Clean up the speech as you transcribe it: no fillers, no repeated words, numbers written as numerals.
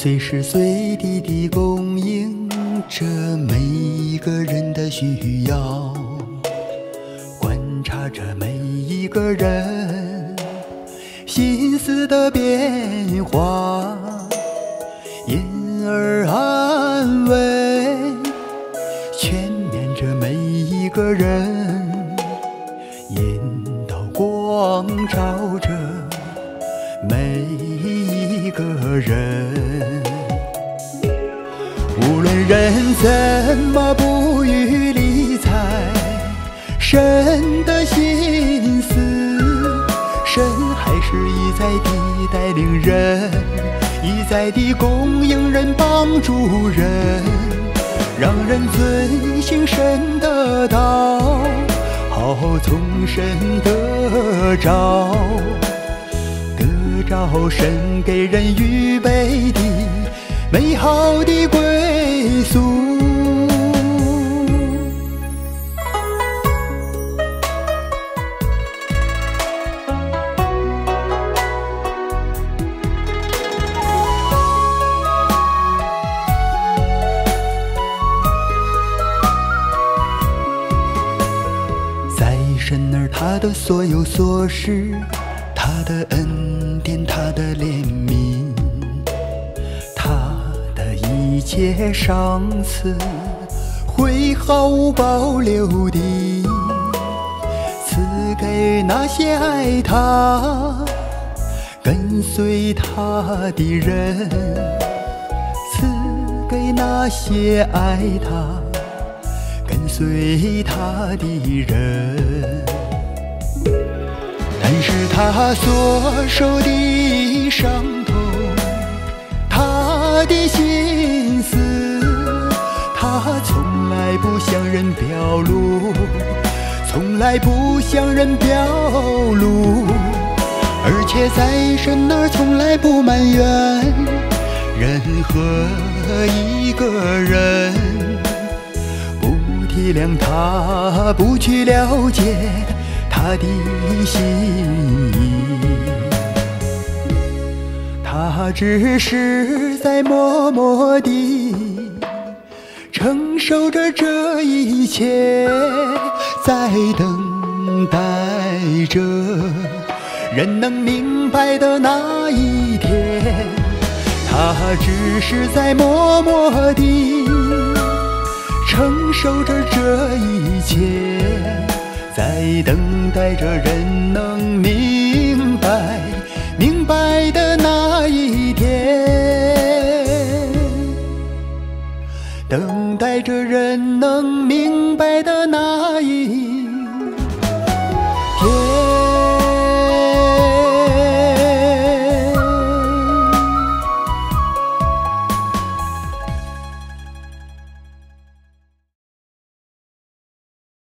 随时随地地供应着每一个人的需要，观察着每一个人心思的变化，因而安慰，全面着每一个人，引导光照着每一个人。无论人怎么不予理睬神的心思，神还是一再地带领人，一再地供应人，帮助人，让人遵行神的道，好从神得着，得着神给人预备的美好的归宿。在神儿他的所有所事，他的恩典，他的怜悯，他的一切赏赐，会毫无保留地赐给那些爱他跟随他的人，赐给那些爱他跟随他的人。但是他所受的伤痛，他的心思，他从来不向人表露，从来不向人表露，而且在神那儿从来不埋怨任何一个人，不体谅他，不去了解他的心意，他只是在默默地承受着这一切，在等待着人能明白的那一天，他只是在默默地承受着这一切，在等待着人能明白，明白的那一天，等待着人能明